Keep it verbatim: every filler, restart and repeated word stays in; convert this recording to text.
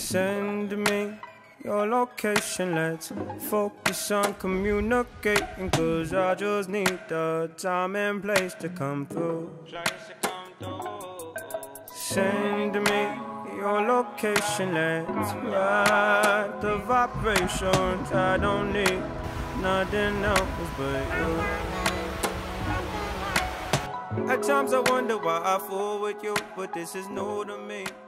Send me your location, let's focus on communicating, cause I just need the time and place to come through. Send me your location, let's ride the vibrations. I don't need nothing else but you. At times I wonder why I fool with you, but this is new to me.